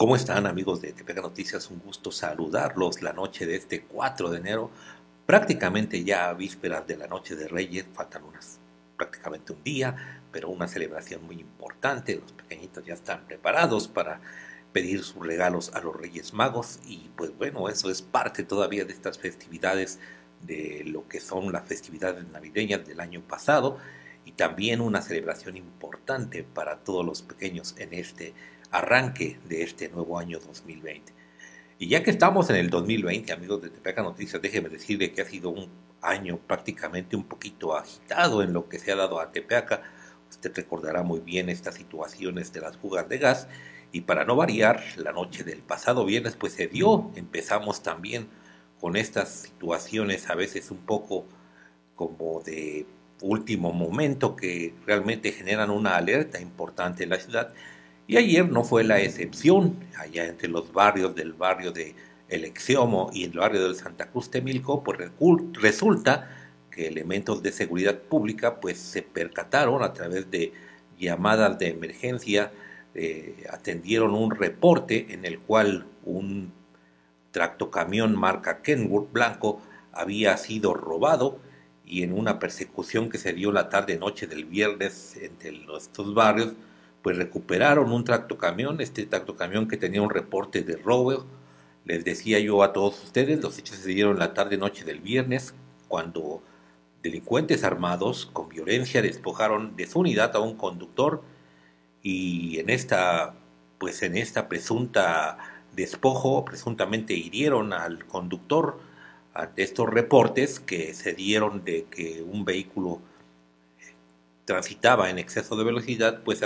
¿Cómo están, amigos de Tepeaca Noticias? Un gusto saludarlos la noche de este 4 de enero, prácticamente ya a vísperas de la Noche de Reyes. Faltan prácticamente un día, pero una celebración muy importante. Los pequeñitos ya están preparados para pedir sus regalos a los Reyes Magos y pues bueno, eso es parte todavía de estas festividades, de lo que son las festividades navideñas del año pasado, y también una celebración importante para todos los pequeños en este arranque de este nuevo año 2020. Y ya que estamos en el 2020, amigos de Tepeaca Noticias, déjeme decirle que ha sido un año prácticamente un poquito agitado en lo que se ha dado a Tepeaca. Usted recordará muy bien estas situaciones de las fugas de gas, y para no variar, la noche del pasado viernes pues se dio. Empezamos también con estas situaciones a veces un poco como de último momento, que realmente generan una alerta importante en la ciudad. Y ayer no fue la excepción. Allá entre los barrios del barrio de El Exiomo y el barrio del Santa Cruz Temilco, pues resulta que elementos de seguridad pública pues se percataron a través de llamadas de emergencia, atendieron un reporte en el cual un tractocamión marca Kenworth blanco había sido robado, y en una persecución que se dio la tarde-noche del viernes entre estos barrios, pues recuperaron un tractocamión, este tractocamión que tenía un reporte de robo. Les decía yo a todos ustedes, los hechos se dieron la tarde-noche del viernes, cuando delincuentes armados con violencia despojaron de su unidad a un conductor, y en esta presunta despojo, presuntamente hirieron al conductor. Ante estos reportes que se dieron de que un vehículo transitaba en exceso de velocidad, pues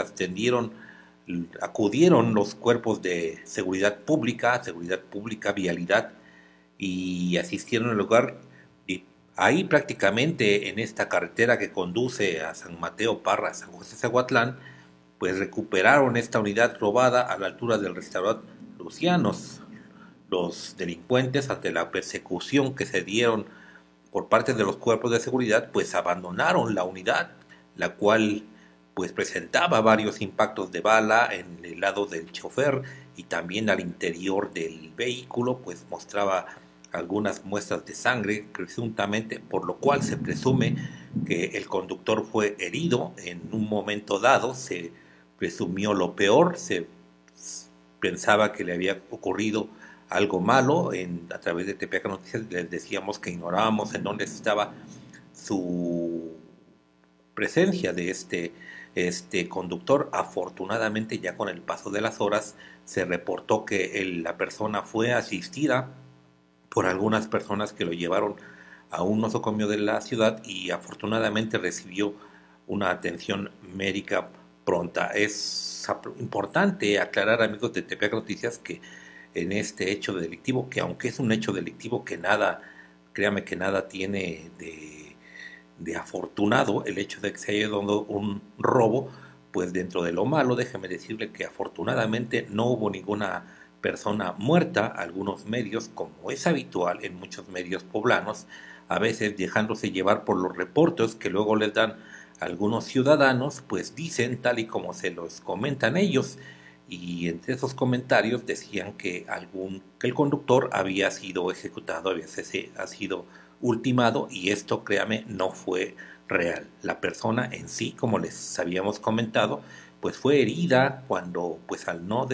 acudieron los cuerpos de seguridad pública, vialidad, y asistieron al lugar. Y ahí prácticamente en esta carretera que conduce a San Mateo Parra, San José Zaguatlán, pues recuperaron esta unidad robada a la altura del restaurante Lucianos. Los delincuentes, ante la persecución que se dieron por parte de los cuerpos de seguridad, pues abandonaron la unidad, la cual pues presentaba varios impactos de bala en el lado del chofer, y también al interior del vehículo pues mostraba algunas muestras de sangre, presuntamente, por lo cual se presume que el conductor fue herido en un momento dado. Se presumió lo peor, se pensaba que le había ocurrido algo malo. A través de Tepeaca Noticias les decíamos que ignorábamos en dónde estaba su presencia de este conductor. Afortunadamente, ya con el paso de las horas, se reportó que la persona fue asistida por algunas personas que lo llevaron a un nosocomio de la ciudad, y afortunadamente recibió una atención médica pronta. Es importante aclarar, amigos de Tepeaca Noticias, que en este hecho delictivo, que aunque es un hecho delictivo que nada, créame que nada tiene de afortunado el hecho de que se haya dado un robo, pues dentro de lo malo, déjeme decirle que afortunadamente no hubo ninguna persona muerta. Algunos medios, como es habitual en muchos medios poblanos, a veces dejándose llevar por los reportes que luego les dan algunos ciudadanos, pues dicen tal y como se los comentan ellos. Y entre esos comentarios decían que el conductor había sido ejecutado, ha sido ultimado, y esto, créame, no fue real. La persona en sí, como les habíamos comentado, pues fue herida cuando, pues al no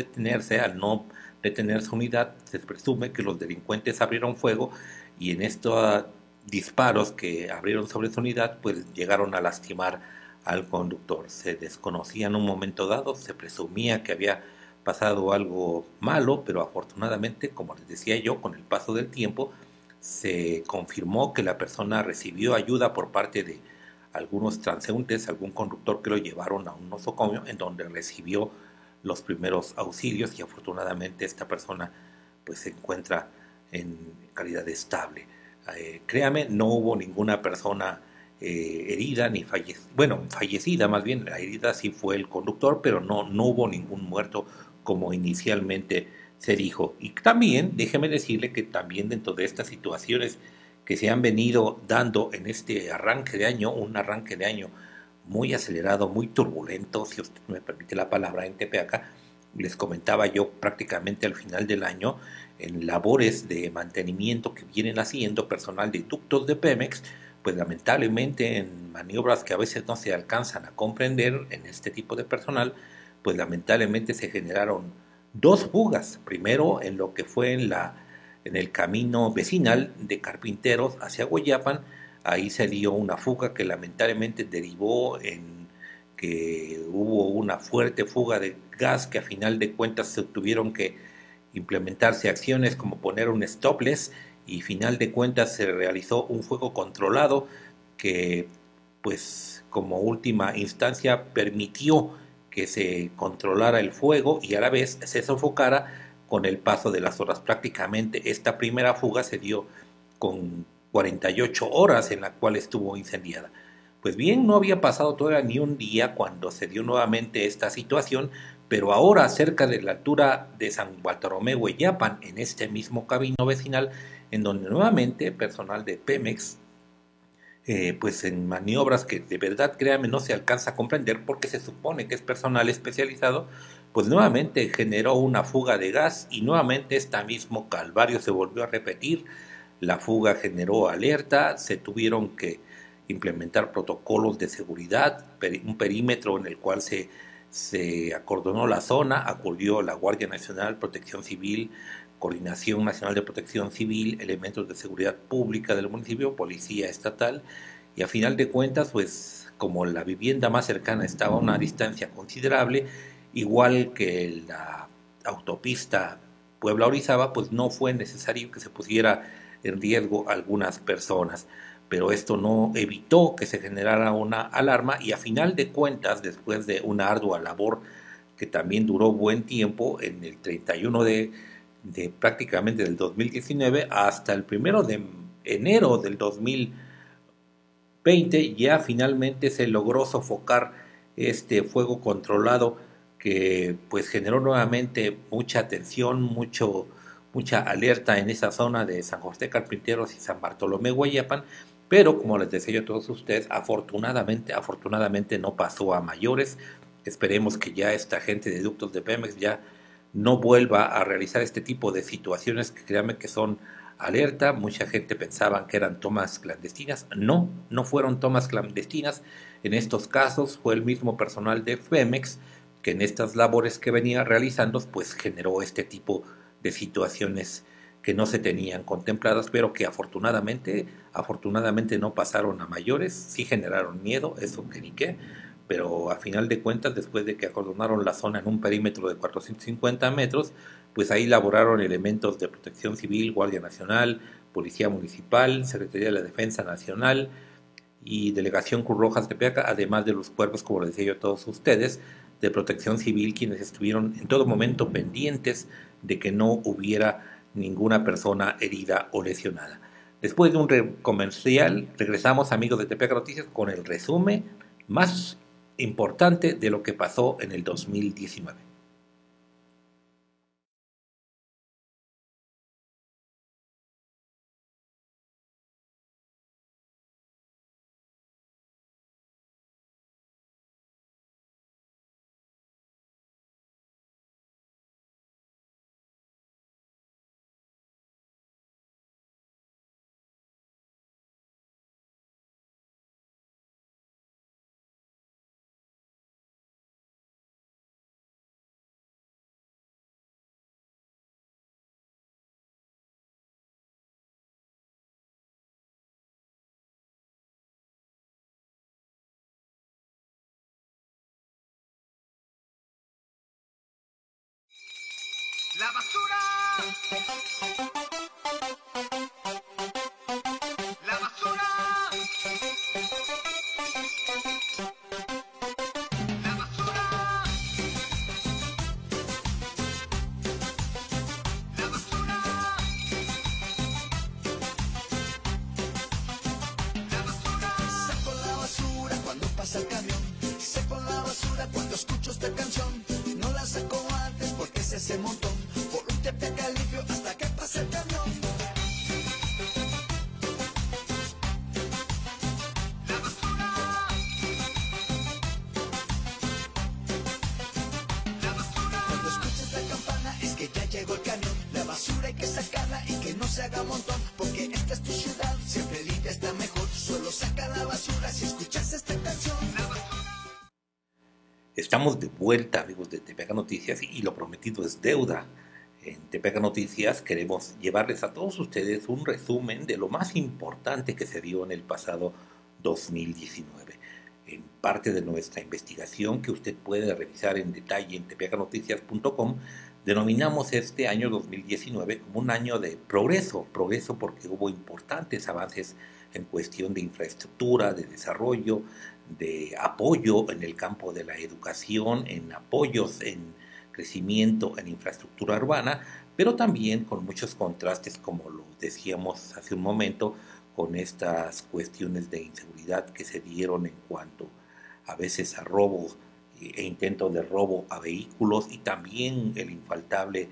detener su unidad, se presume que los delincuentes abrieron fuego, y en estos disparos que abrieron sobre su unidad, pues llegaron a lastimar al conductor. Se desconocía en un momento dado, se presumía que había pasado algo malo, pero afortunadamente, como les decía yo, con el paso del tiempo se confirmó que la persona recibió ayuda por parte de algunos transeúntes, algún conductor que lo llevaron a un nosocomio en donde recibió los primeros auxilios, y afortunadamente esta persona pues se encuentra en calidad estable. Créame, no hubo ninguna persona herida ni fallecida. Más bien la herida sí fue el conductor, pero no hubo ningún muerto como inicialmente se dijo. Y también déjeme decirle que también dentro de estas situaciones que se han venido dando en este arranque de año, un arranque de año muy acelerado, muy turbulento, si usted me permite la palabra, en Tepeaca, les comentaba yo prácticamente al final del año, en labores de mantenimiento que vienen haciendo personal de ductos de Pemex, pues lamentablemente en maniobras que a veces no se alcanzan a comprender en este tipo de personal, pues lamentablemente se generaron dos fugas. Primero en lo que fue en el camino vecinal de Carpinteros hacia Hueyapan, ahí se dio una fuga que lamentablemente derivó en que hubo una fuerte fuga de gas, que a final de cuentas se tuvieron que implementarse acciones como poner un stopless, y final de cuentas se realizó un fuego controlado que pues como última instancia permitió que se controlara el fuego y a la vez se sofocara con el paso de las horas. Prácticamente esta primera fuga se dio con 48 horas en la cual estuvo incendiada. Pues bien, no había pasado todavía ni un día cuando se dio nuevamente esta situación, pero ahora cerca de la altura de San Bartolomé Hueyapan, en este mismo camino vecinal, en donde nuevamente personal de Pemex, pues en maniobras que de verdad, créanme, no se alcanza a comprender porque se supone que es personal especializado, pues nuevamente generó una fuga de gas y nuevamente este mismo calvario se volvió a repetir. La fuga generó alerta, se tuvieron que implementar protocolos de seguridad, un perímetro en el cual se acordonó la zona, acudió la Guardia Nacional, Protección Civil, Coordinación Nacional de Protección Civil, elementos de seguridad pública del municipio, policía estatal, y a final de cuentas, pues como la vivienda más cercana estaba a una distancia considerable, igual que la autopista Puebla-Orizaba, pues no fue necesario que se pusiera en riesgo a algunas personas, pero esto no evitó que se generara una alarma y a final de cuentas, después de una ardua labor que también duró buen tiempo, en el 31 de prácticamente del 2019 hasta el 1 de enero del 2020, ya finalmente se logró sofocar este fuego controlado que pues generó nuevamente mucha tensión, mucha alerta en esa zona de San José Carpinteros y San Bartolomé Guayapan, pero como les decía yo a todos ustedes, afortunadamente no pasó a mayores. Esperemos que ya esta gente de ductos de Pemex ya no vuelva a realizar este tipo de situaciones que créanme que son alerta. Mucha gente pensaba que eran tomas clandestinas. No, no fueron tomas clandestinas. En estos casos fue el mismo personal de Pemex que en estas labores que venía realizando pues generó este tipo de situaciones que no se tenían contempladas, pero que afortunadamente no pasaron a mayores. Sí generaron miedo, eso que ni qué, pero a final de cuentas, después de que acordonaron la zona en un perímetro de 450 metros, pues ahí laboraron elementos de Protección Civil, Guardia Nacional, Policía Municipal, Secretaría de la Defensa Nacional y Delegación Cruz Roja Tepeaca, además de los cuerpos, como les decía yo a todos ustedes, de Protección Civil, quienes estuvieron en todo momento pendientes de que no hubiera ninguna persona herida o lesionada. Después de un comercial, regresamos, amigos de Tepeaca Noticias, con el resumen más importante de lo que pasó en el 2019. La basura. La basura. La basura. La basura. La basura. Saco la basura cuando pasa el camión. Saco la basura cuando escucho esta canción. No la saco antes porque se hace montón. Por un Tepeaca limpio hasta que pase el camión. La basura. La basura. Cuando escucho Estamos de vuelta, amigos de Tepeaca Noticias, y lo prometido es deuda. En Tepeaca Noticias queremos llevarles a todos ustedes un resumen de lo más importante que se dio en el pasado 2019. En parte de nuestra investigación, que usted puede revisar en detalle en tepeacanoticias.com, denominamos este año 2019 como un año de progreso porque hubo importantes avances en cuestión de infraestructura, de desarrollo, de apoyo en el campo de la educación, en apoyos en crecimiento en infraestructura urbana, pero también con muchos contrastes, como lo decíamos hace un momento, con estas cuestiones de inseguridad que se dieron en cuanto a veces a robos e intentos de robo a vehículos, y también el infaltable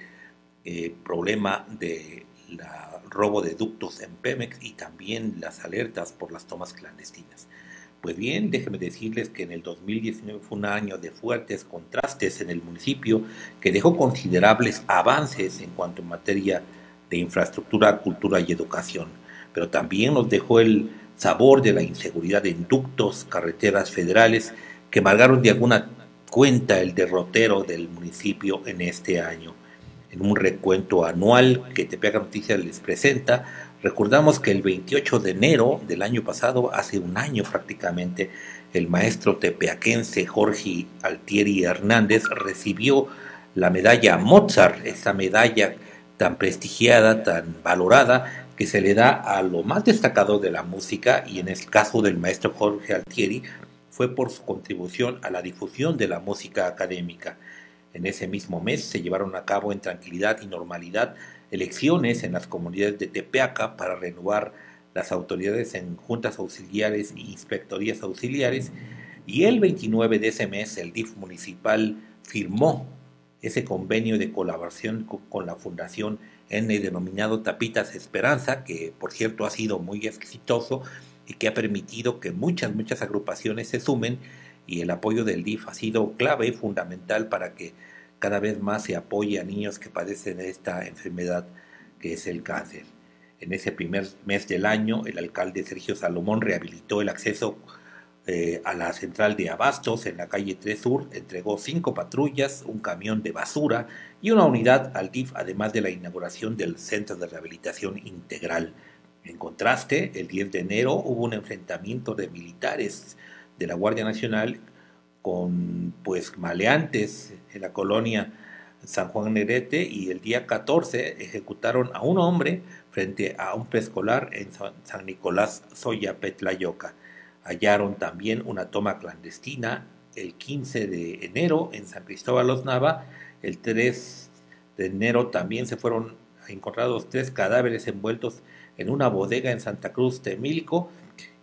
problema de robo de ductos en Pemex, y también las alertas por las tomas clandestinas. Pues bien, déjenme decirles que en el 2019 fue un año de fuertes contrastes en el municipio, que dejó considerables avances en cuanto a materia de infraestructura, cultura y educación, pero también nos dejó el sabor de la inseguridad en ductos, carreteras federales, que marcaron de alguna cuenta el derrotero del municipio en este año. En un recuento anual que Tepeaca Noticias les presenta, recordamos que el 28 de enero del año pasado, hace un año prácticamente, el maestro tepeaquense Jorge Altieri Hernández recibió la medalla Mozart, esa medalla tan prestigiada, tan valorada, que se le da a lo más destacado de la música, y en el caso del maestro Jorge Altieri fue por su contribución a la difusión de la música académica. En ese mismo mes se llevaron a cabo en tranquilidad y normalidad elecciones en las comunidades de Tepeaca para renovar las autoridades en juntas auxiliares e inspectorías auxiliares, y el 29 de ese mes el DIF municipal firmó ese convenio de colaboración con la Fundación N denominado Tapitas Esperanza, que por cierto ha sido muy exitoso y que ha permitido que muchas agrupaciones se sumen, y el apoyo del DIF ha sido clave y fundamental para que cada vez más se apoye a niños que padecen de esta enfermedad que es el cáncer. En ese primer mes del año, el alcalde Sergio Salomón rehabilitó el acceso a la central de abastos en la calle 3 Sur, entregó 5 patrullas, un camión de basura y una unidad al DIF, además de la inauguración del Centro de Rehabilitación Integral. En contraste, el 10 de enero hubo un enfrentamiento de militares de la Guardia Nacional con maleantes en la colonia San Juan Negrete, y el día 14 ejecutaron a un hombre frente a un preescolar en San Nicolás Soyapetlayoca. Hallaron también una toma clandestina el 15 de enero en San Cristóbal Los Nava. El 3 de enero también se fueron encontrados 3 cadáveres envueltos en una bodega en Santa Cruz Temilco,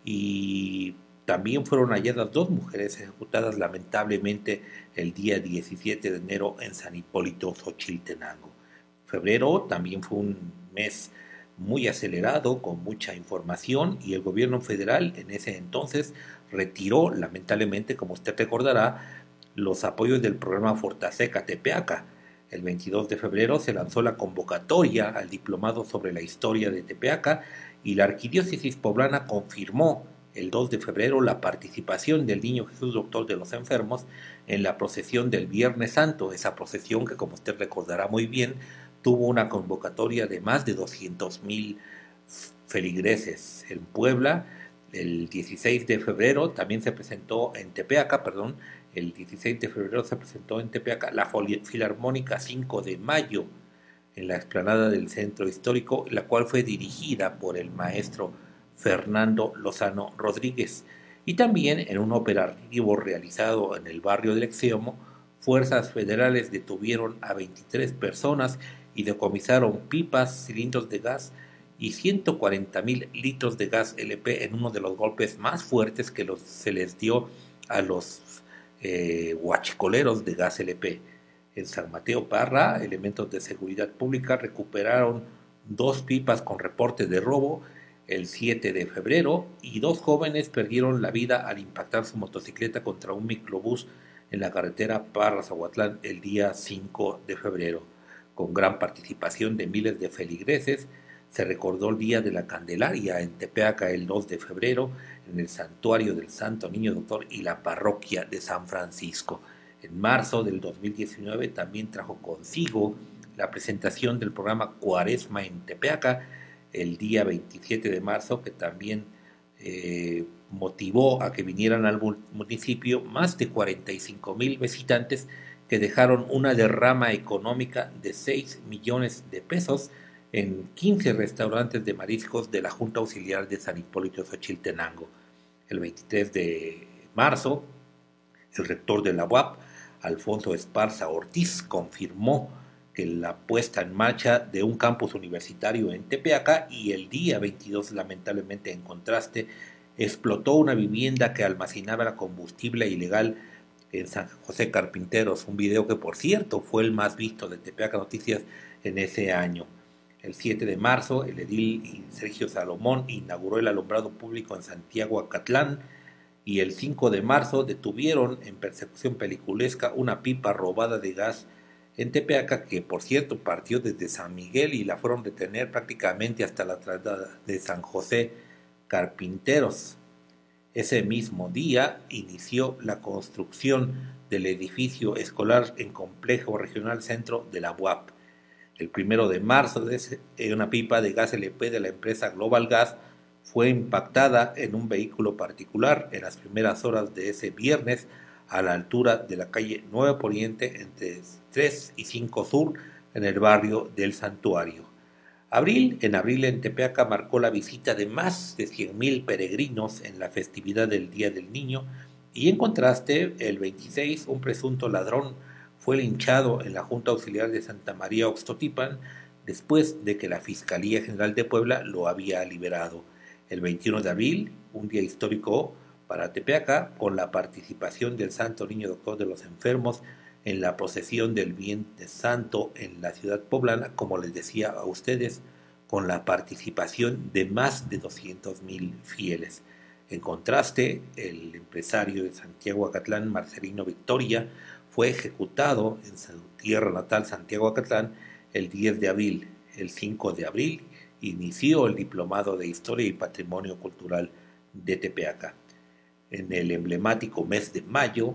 y también fueron halladas 2 mujeres ejecutadas lamentablemente el día 17 de enero en San Hipólito, Xochiltenango. Febrero también fue un mes muy acelerado, con mucha información, y el gobierno federal en ese entonces retiró, lamentablemente, como usted recordará, los apoyos del programa Fortaseca Tepeaca. El 22 de febrero se lanzó la convocatoria al diplomado sobre la historia de Tepeaca, y la Arquidiócesis Poblana confirmó el 2 de febrero la participación del Niño Jesús Doctor de los Enfermos en la procesión del Viernes Santo, esa procesión que, como usted recordará muy bien, tuvo una convocatoria de más de 200,000 feligreses. En Puebla, el 16 de febrero también se presentó en Tepeaca, el 16 de febrero se presentó en Tepeaca la Filarmónica 5 de Mayo en la explanada del Centro Histórico, la cual fue dirigida por el maestro Fernando Lozano Rodríguez. Y también en un operativo realizado en el barrio del Extremo, fuerzas federales detuvieron a 23 personas y decomisaron pipas, cilindros de gas y 140,000 litros de gas LP en uno de los golpes más fuertes que se les dio a los huachicoleros de gas LP. En San Mateo Parra, elementos de seguridad pública recuperaron 2 pipas con reporte de robo el 7 de febrero, y 2 jóvenes perdieron la vida al impactar su motocicleta contra un microbús en la carretera Parras-Aguatlán el día 5 de febrero. Con gran participación de miles de feligreses, se recordó el Día de la Candelaria en Tepeaca el 2 de febrero, en el Santuario del Santo Niño Doctor y la Parroquia de San Francisco. En marzo del 2019 también trajo consigo la presentación del programa Cuaresma en Tepeaca, el día 27 de marzo, que también motivó a que vinieran al municipio más de 45,000 visitantes que dejaron una derrama económica de 6 millones de pesos en 15 restaurantes de mariscos de la Junta Auxiliar de San Hipólito Xochiltenango. El 23 de marzo, el rector de la UAP, Alfonso Esparza Ortiz, confirmó que la puesta en marcha de un campus universitario en Tepeaca, y el día 22, lamentablemente en contraste, explotó una vivienda que almacenaba combustible ilegal en San José Carpinteros, un video que por cierto fue el más visto de Tepeaca Noticias en ese año. El 7 de marzo, el edil Sergio Salomón inauguró el alumbrado público en Santiago Acatlán, y el 5 de marzo detuvieron en persecución peliculesca una pipa robada de gas en Tepeaca, que por cierto partió desde San Miguel y la fueron a detener prácticamente hasta la entrada de San José Carpinteros. Ese mismo día inició la construcción del edificio escolar en Complejo Regional Centro de la UAP. El 1 de marzo, una pipa de gas LP de la empresa Global Gas fue impactada en un vehículo particular en las primeras horas de ese viernes a la altura de la calle 9 Poniente entre 3 y 5 Sur en el barrio del Santuario. En abril en Tepeaca marcó la visita de más de 100,000 peregrinos en la festividad del Día del Niño, y en contraste, el 26, un presunto ladrón fue linchado en la Junta Auxiliar de Santa María Oxtotipan después de que la Fiscalía General de Puebla lo había liberado. El 21 de abril, un día histórico para Tepeaca, con la participación del Santo Niño Doctor de los Enfermos en la procesión del Viernes Santo en la ciudad poblana, como les decía a ustedes, con la participación de más de 200,000 fieles. En contraste, el empresario de Santiago Acatlán, Marcelino Victoria, fue ejecutado en su tierra natal, Santiago Acatlán, el 10 de abril. El 5 de abril inició el Diplomado de Historia y Patrimonio Cultural de Tepeaca. En el emblemático mes de mayo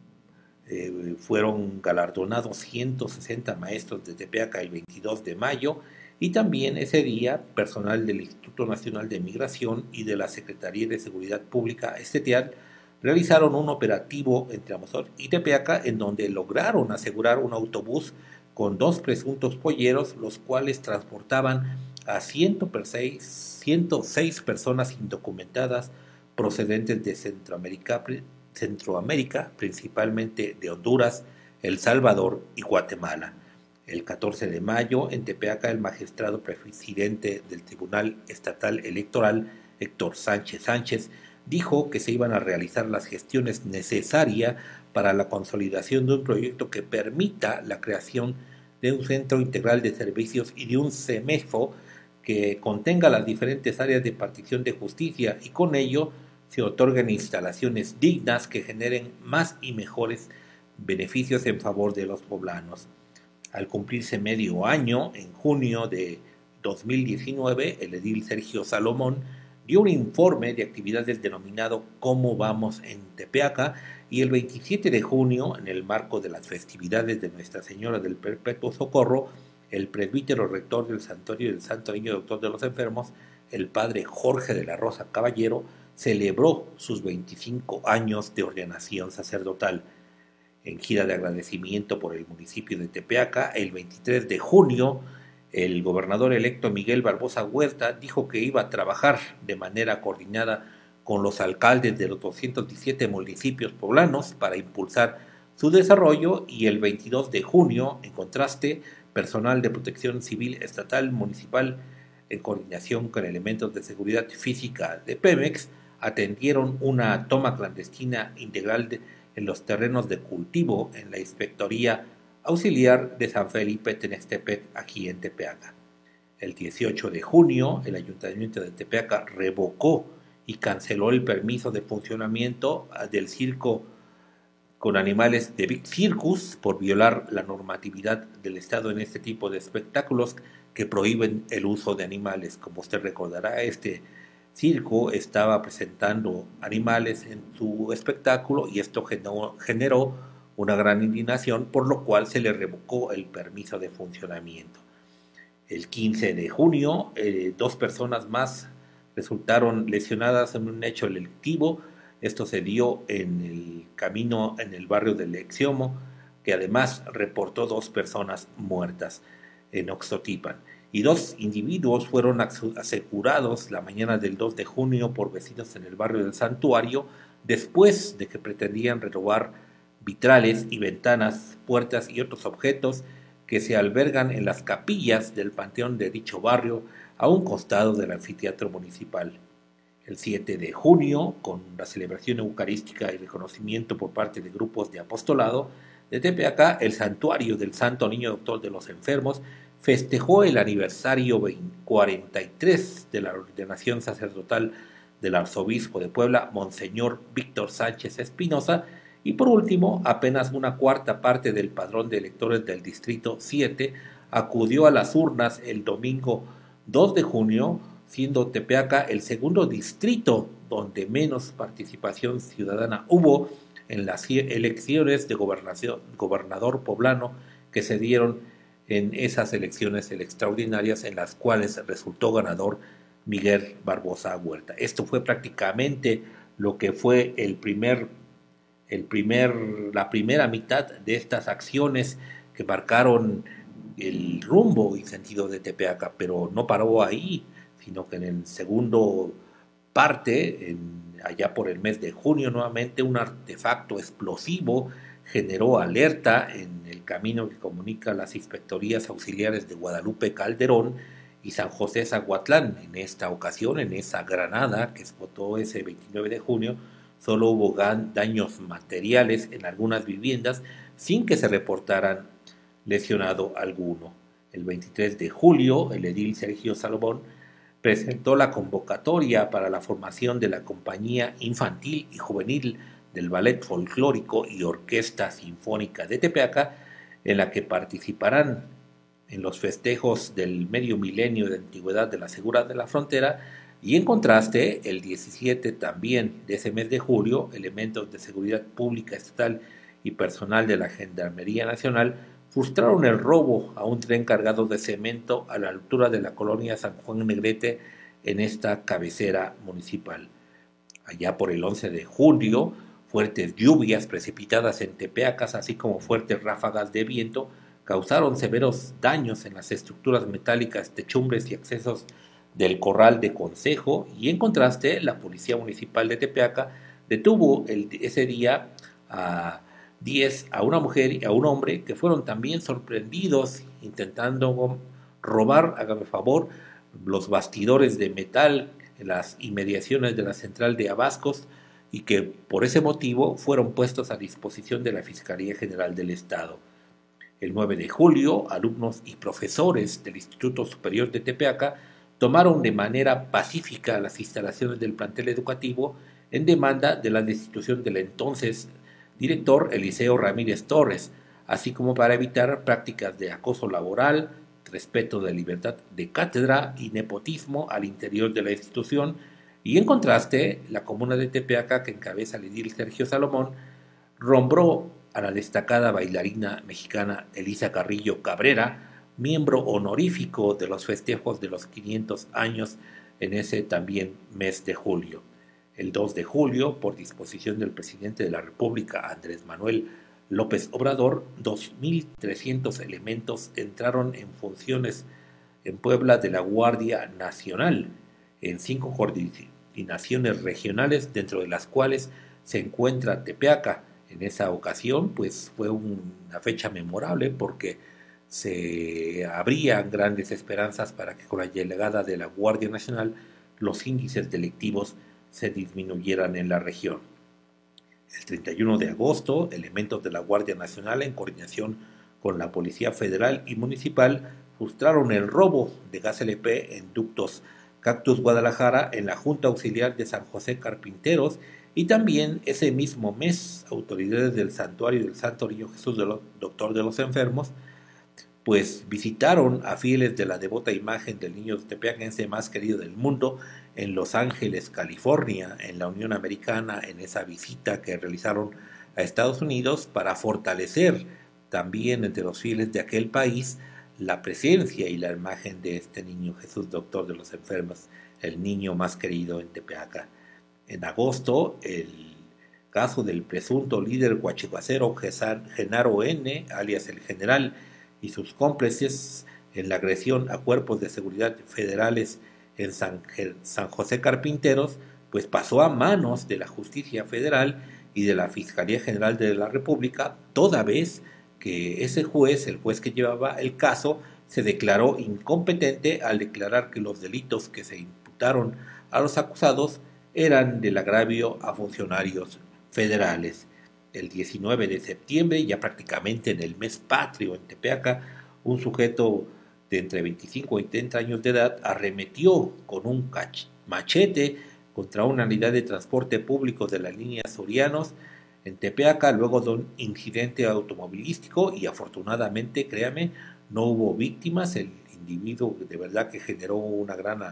fueron galardonados 160 maestros de Tepeaca el 22 de mayo, y también ese día personal del Instituto Nacional de Migración y de la Secretaría de Seguridad Pública Esteteal realizaron un operativo entre Amozoc y Tepeaca, en donde lograron asegurar un autobús con 2 presuntos polleros, los cuales transportaban a 106 personas indocumentadas procedentes de Centroamérica, principalmente de Honduras, El Salvador y Guatemala. El 14 de mayo, en Tepeaca, el magistrado presidente del Tribunal Estatal Electoral, Héctor Sánchez, dijo que se iban a realizar las gestiones necesarias para la consolidación de un proyecto que permita la creación de un centro integral de servicios y de un CEMEFO que contenga las diferentes áreas de partición de justicia, y con ello se otorgan instalaciones dignas que generen más y mejores beneficios en favor de los poblanos. Al cumplirse medio año, en junio de 2019, el edil Sergio Salomón dio un informe de actividades denominado ¿Cómo vamos en Tepeaca? Y el 27 de junio, en el marco de las festividades de Nuestra Señora del Perpetuo Socorro, el presbítero rector del Santuario del Santo Niño Doctor de los Enfermos, el padre Jorge de la Rosa Caballero, celebró sus 25 años de ordenación sacerdotal. En gira de agradecimiento por el municipio de Tepeaca, el 23 de junio, el gobernador electo Miguel Barbosa Huerta dijo que iba a trabajar de manera coordinada con los alcaldes de los 217 municipios poblanos para impulsar su desarrollo, y el 22 de junio, en contraste, personal de protección civil estatal municipal, en coordinación con elementos de seguridad física de Pemex, atendieron una toma clandestina integral en los terrenos de cultivo en la Inspectoría Auxiliar de San Felipe Tenextepec, aquí en Tepeaca. El 18 de junio, el Ayuntamiento de Tepeaca revocó y canceló el permiso de funcionamiento del circo con animales de Big Circus por violar la normatividad del Estado en este tipo de espectáculos que prohíben el uso de animales. Como usted recordará, este circo estaba presentando animales en su espectáculo, y esto generó una gran indignación, por lo cual se le revocó el permiso de funcionamiento. El 15 de junio, 2 personas más resultaron lesionadas en un hecho delictivo. Esto se dio en el camino en el barrio del Exiomo, que además reportó 2 personas muertas en Oxotipan. Y 2 individuos fueron asegurados la mañana del 2 de junio por vecinos en el barrio del Santuario, después de que pretendían robar vitrales y ventanas, puertas y otros objetos que se albergan en las capillas del panteón de dicho barrio, a un costado del anfiteatro municipal. El 7 de junio, con la celebración eucarística y reconocimiento por parte de grupos de apostolado de Tepeaca, el santuario del Santo Niño Doctor de los Enfermos festejó el aniversario 43 de la ordenación sacerdotal del arzobispo de Puebla, Monseñor Víctor Sánchez Espinosa, y por último, apenas una cuarta parte del padrón de electores del Distrito 7 acudió a las urnas el domingo 2 de junio, siendo Tepeaca el segundo distrito donde menos participación ciudadana hubo en las elecciones de gobernador poblano que se dieron en esas elecciones extraordinarias, en las cuales resultó ganador Miguel Barbosa Huerta. Esto fue prácticamente lo que fue la primera mitad de estas acciones que marcaron el rumbo y sentido de Tepeaca, pero no paró ahí, sino que en el segundo parte, allá por el mes de junio nuevamente, un artefacto explosivo generó alerta en el camino que comunica las inspectorías auxiliares de Guadalupe Calderón y San José Zaguatlán. En esta ocasión, en esa granada que explotó ese 29 de junio, solo hubo daños materiales en algunas viviendas sin que se reportaran lesionado alguno. El 23 de julio, el edil Sergio Salomón presentó la convocatoria para la formación de la Compañía Infantil y Juvenil del Ballet Folclórico y Orquesta Sinfónica de Tepeaca, en la que participarán en los festejos del medio milenio de antigüedad de la Segura de la Frontera. Y en contraste, el 17 también de ese mes de julio, elementos de seguridad pública estatal y personal de la Gendarmería Nacional frustraron el robo a un tren cargado de cemento a la altura de la colonia San Juan Negrete en esta cabecera municipal. Allá por el 11 de julio, fuertes lluvias precipitadas en Tepeacas, así como fuertes ráfagas de viento, causaron severos daños en las estructuras metálicas, techumbres y accesos del Corral de Consejo, y en contraste, la Policía Municipal de Tepeaca detuvo ese día a una mujer y a un hombre que fueron también sorprendidos intentando robar, hágame favor, los bastidores de metal en las inmediaciones de la central de Abascos, y que por ese motivo fueron puestos a disposición de la Fiscalía General del Estado. El 9 de julio, alumnos y profesores del Instituto Superior de Tepeaca tomaron de manera pacífica las instalaciones del plantel educativo en demanda de la destitución del entonces director Eliseo Ramírez Torres, así como para evitar prácticas de acoso laboral, respeto de libertad de cátedra y nepotismo al interior de la institución. Y en contraste, la comuna de Tepeaca, que encabeza el edil Sergio Salomón, nombró a la destacada bailarina mexicana Elisa Carrillo Cabrera, miembro honorífico de los festejos de los 500 años en ese también mes de julio. El 2 de julio, por disposición del presidente de la República, Andrés Manuel López Obrador, 2.300 elementos entraron en funciones en Puebla de la Guardia Nacional, en 5 coordinaciones regionales, dentro de las cuales se encuentra Tepeaca. En esa ocasión, pues fue una fecha memorable porque se abrían grandes esperanzas para que con la llegada de la Guardia Nacional los índices delictivos se disminuyeran en la región. El 31 de agosto, elementos de la Guardia Nacional, en coordinación con la Policía Federal y Municipal, frustraron el robo de gas LP en ductos Cactus Guadalajara en la Junta Auxiliar de San José Carpinteros, y también ese mismo mes, autoridades del Santuario del Santo Niño Jesús Doctor de los Enfermos, pues visitaron a fieles de la devota imagen del niño tepeaquense más querido del mundo en Los Ángeles, California, en la Unión Americana, en esa visita que realizaron a Estados Unidos para fortalecer también entre los fieles de aquel país la presencia y la imagen de este niño Jesús, doctor de los enfermos, el niño más querido en Tepeaca. En agosto, el caso del presunto líder huachihuacero Genaro N., alias el General, y sus cómplices en la agresión a cuerpos de seguridad federales en San José Carpinteros, pues pasó a manos de la Justicia Federal y de la Fiscalía General de la República, toda vez que ese juez, el juez que llevaba el caso, se declaró incompetente al declarar que los delitos que se imputaron a los acusados eran del agravio a funcionarios federales. El 19 de septiembre, ya prácticamente en el mes patrio en Tepeaca, un sujeto de entre 25 y 30 años de edad arremetió con un machete contra una unidad de transporte público de la línea Sorianos en Tepeaca luego de un incidente automovilístico y afortunadamente, créame, no hubo víctimas. El individuo de verdad que generó una gran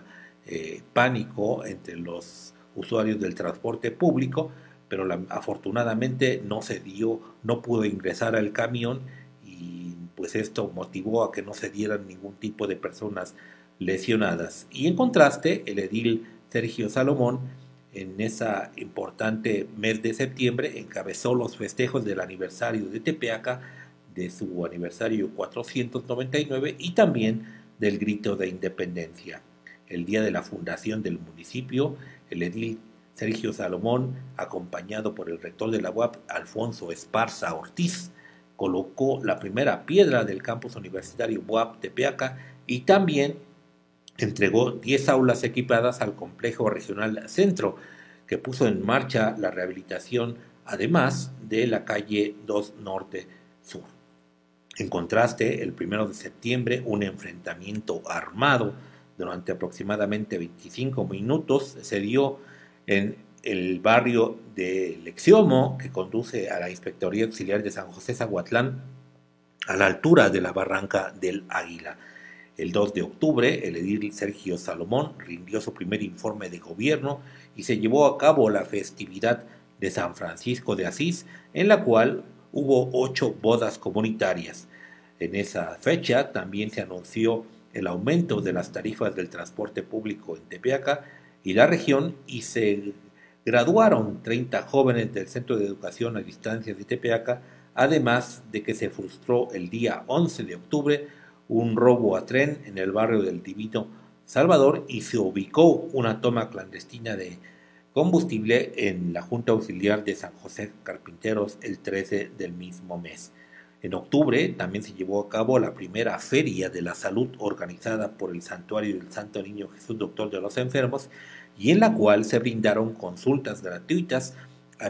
pánico entre los usuarios del transporte público, pero afortunadamente no pudo ingresar al camión y pues esto motivó a que no se dieran ningún tipo de personas lesionadas. Y en contraste, el edil Sergio Salomón, en esa importante mes de septiembre, encabezó los festejos del aniversario de Tepeaca, de su aniversario 499 y también del Grito de Independencia. El día de la fundación del municipio, el edil Sergio Salomón, acompañado por el rector de la UAP, Alfonso Esparza Ortiz, colocó la primera piedra del campus universitario UAP Tepeaca y también entregó 10 aulas equipadas al complejo regional Centro, que puso en marcha la rehabilitación, además de la calle 2 Norte Sur. En contraste, el 1 de septiembre, un enfrentamiento armado durante aproximadamente 25 minutos se dio en el barrio de Lexiomo, que conduce a la Inspectoría Auxiliar de San José Zahuatlán, a la altura de la Barranca del Águila. El 2 de octubre, el edil Sergio Salomón rindió su primer informe de gobierno y se llevó a cabo la festividad de San Francisco de Asís, en la cual hubo 8 bodas comunitarias. En esa fecha también se anunció el aumento de las tarifas del transporte público en Tepeaca y la región y se graduaron 30 jóvenes del Centro de Educación a Distancia de Tepeaca, además de que se frustró el día 11 de octubre un robo a tren en el barrio del Divino Salvador y se ubicó una toma clandestina de combustible en la Junta Auxiliar de San José Carpinteros el 13 del mismo mes. En octubre también se llevó a cabo la primera Feria de la Salud organizada por el Santuario del Santo Niño Jesús, doctor de los enfermos, y en la cual se brindaron consultas gratuitas a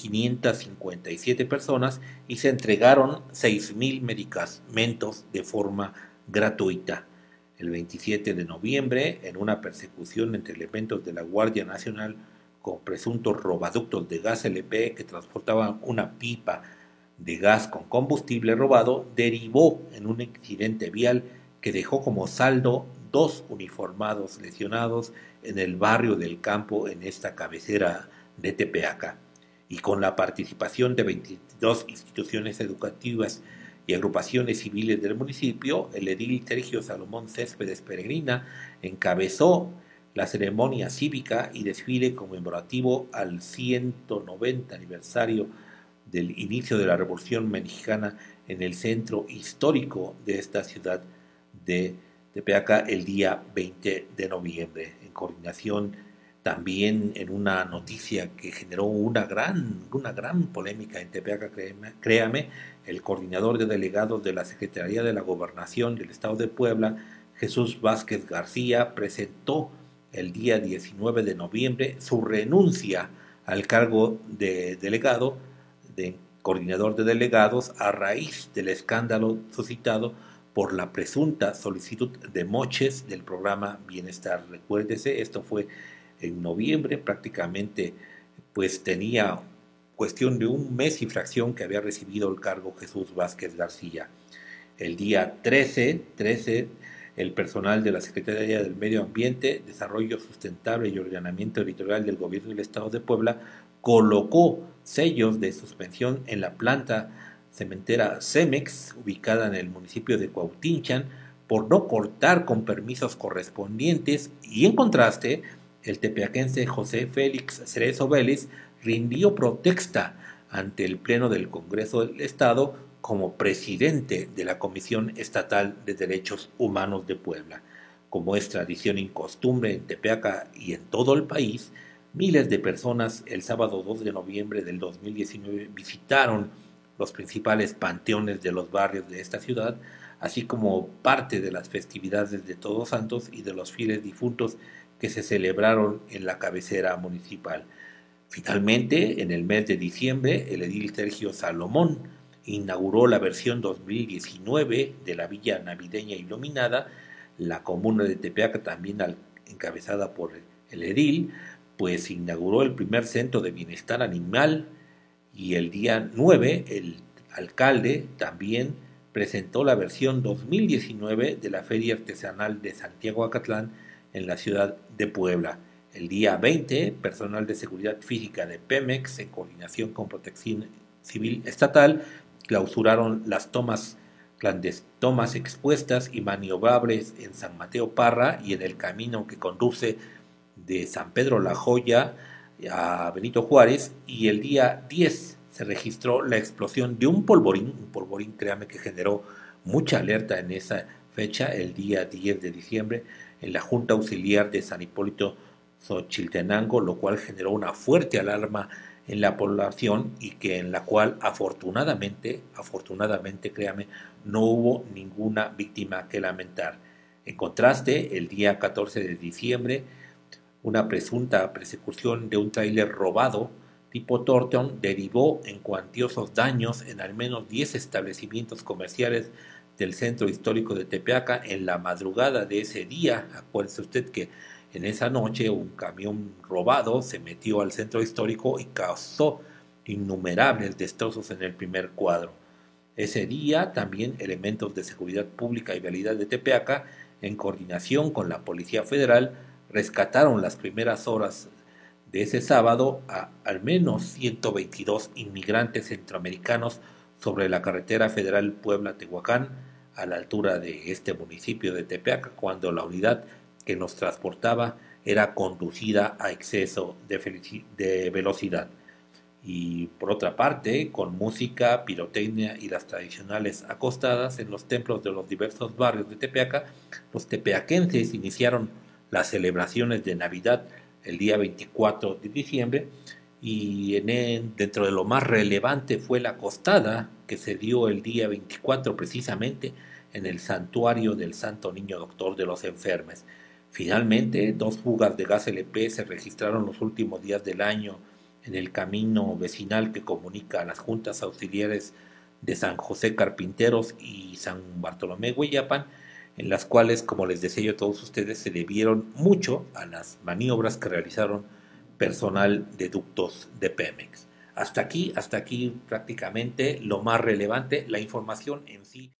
1.557 personas y se entregaron 6.000 medicamentos de forma gratuita. El 27 de noviembre, en una persecución entre elementos de la Guardia Nacional con presuntos robaductos de gas LP que transportaban una pipa de gas con combustible robado, derivó en un accidente vial que dejó como saldo 2 uniformados lesionados en el barrio del Campo, en esta cabecera de Tepeaca. Y con la participación de 22 instituciones educativas y agrupaciones civiles del municipio, el edil Sergio Salomón Céspedes Peregrina encabezó la ceremonia cívica y desfile conmemorativo al 190 aniversario del inicio de la Revolución Mexicana en el centro histórico de esta ciudad de Tepeaca el día 20 de noviembre, en coordinación también en una noticia que generó una gran polémica en Tepeaca, créame, el coordinador de delegados de la Secretaría de la Gobernación del Estado de Puebla, Jesús Vázquez García, presentó el día 19 de noviembre su renuncia al cargo de delegado, de coordinador de delegados, a raíz del escándalo suscitado por la presunta solicitud de moches del programa Bienestar. Recuérdese, esto fue en noviembre, prácticamente pues tenía cuestión de un mes y fracción que había recibido el cargo Jesús Vázquez García. El día 13, el personal de la Secretaría del Medio Ambiente, Desarrollo Sustentable y Ordenamiento Territorial del Gobierno del Estado de Puebla colocó sellos de suspensión en la planta cementera Cemex, ubicada en el municipio de Cuautinchan, por no cortar con permisos correspondientes, y en contraste, el tepeaquense José Félix Cerezo Vélez rindió protesta ante el Pleno del Congreso del Estado como presidente de la Comisión Estatal de Derechos Humanos de Puebla. Como es tradición y costumbre en Tepeaca y en todo el país, miles de personas el sábado 2 de noviembre del 2019 visitaron los principales panteones de los barrios de esta ciudad, así como parte de las festividades de Todos Santos y de los fieles difuntos que se celebraron en la cabecera municipal. Finalmente, en el mes de diciembre, el edil Sergio Salomón inauguró la versión 2019 de la Villa Navideña Iluminada. La comuna de Tepeaca, también encabezada por el edil, pues inauguró el primer centro de bienestar animal, y el día 9 el alcalde también presentó la versión 2019 de la Feria Artesanal de Santiago Acatlán en la ciudad de Puebla. El día 20, personal de seguridad física de Pemex, en coordinación con Protección Civil Estatal, clausuraron las tomas expuestas y maniobrables en San Mateo Parra y en el camino que conduce de San Pedro La Joya a Benito Juárez, y el día 10 se registró la explosión de un polvorín, créame que generó mucha alerta en esa fecha, el día 10 de diciembre, en la Junta Auxiliar de San Hipólito Xochiltenango, lo cual generó una fuerte alarma en la población y que en la cual afortunadamente, créame, no hubo ninguna víctima que lamentar. En contraste, el día 14 de diciembre, una presunta persecución de un tráiler robado tipo Thornton derivó en cuantiosos daños en al menos 10 establecimientos comerciales del centro histórico de Tepeaca en la madrugada de ese día. Acuérdese usted que en esa noche un camión robado se metió al centro histórico y causó innumerables destrozos en el primer cuadro. Ese día también elementos de seguridad pública y vialidad de Tepeaca, en coordinación con la Policía Federal, rescataron las primeras horas de ese sábado a al menos 122 inmigrantes centroamericanos sobre la carretera federal Puebla-Tehuacán, a la altura de este municipio de Tepeaca, cuando la unidad que nos transportaba era conducida a exceso de velocidad. Y por otra parte, con música, pirotecnia y las tradicionales acostadas en los templos de los diversos barrios de Tepeaca, los tepeaquenses iniciaron las celebraciones de Navidad el día 24 de diciembre, y dentro de lo más relevante fue la acostada que se dio el día 24 precisamente en el santuario del Santo Niño Doctor de los Enfermes. Finalmente, 2 fugas de gas LP se registraron los últimos días del año en el camino vecinal que comunica a las juntas auxiliares de San José Carpinteros y San Bartolomé Hueyapan, en las cuales, como les decía yo a todos ustedes, se debieron mucho a las maniobras que realizaron personal de ductos de Pemex. Hasta aquí prácticamente lo más relevante, la información en sí.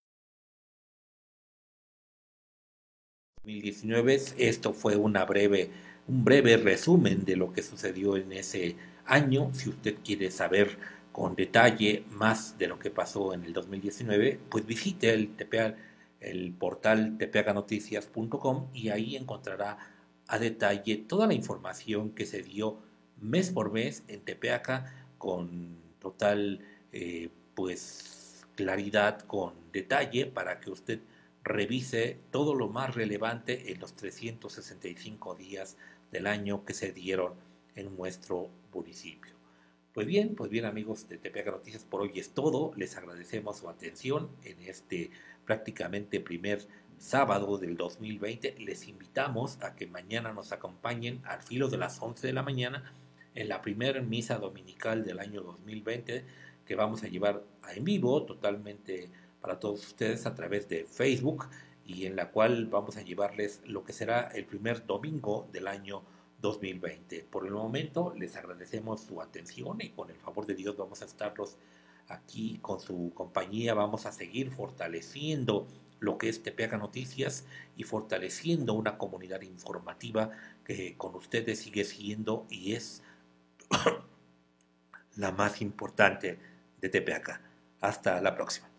2019, esto fue un breve resumen de lo que sucedió en ese año. Si usted quiere saber con detalle más de lo que pasó en el 2019, pues visite el portal tepeacanoticias.com, y ahí encontrará a detalle toda la información que se dio mes por mes en Tepeaca, con total pues claridad, con detalle, para que usted revise todo lo más relevante en los 365 días del año que se dieron en nuestro municipio. Pues bien amigos de Tepeaca Noticias, por hoy es todo. Les agradecemos su atención en este prácticamente primer sábado del 2020. Les invitamos a que mañana nos acompañen al filo de las 11 de la mañana en la primer misa dominical del año 2020, que vamos a llevar en vivo totalmente para todos ustedes a través de Facebook, y en la cual vamos a llevarles lo que será el primer domingo del año 2020. Por el momento les agradecemos su atención, y con el favor de Dios vamos a estarlos aquí con su compañía. Vamos a seguir fortaleciendo lo que es Tepeaca Noticias y fortaleciendo una comunidad informativa que con ustedes sigue siendo y es la más importante de Tepeaca. Hasta la próxima.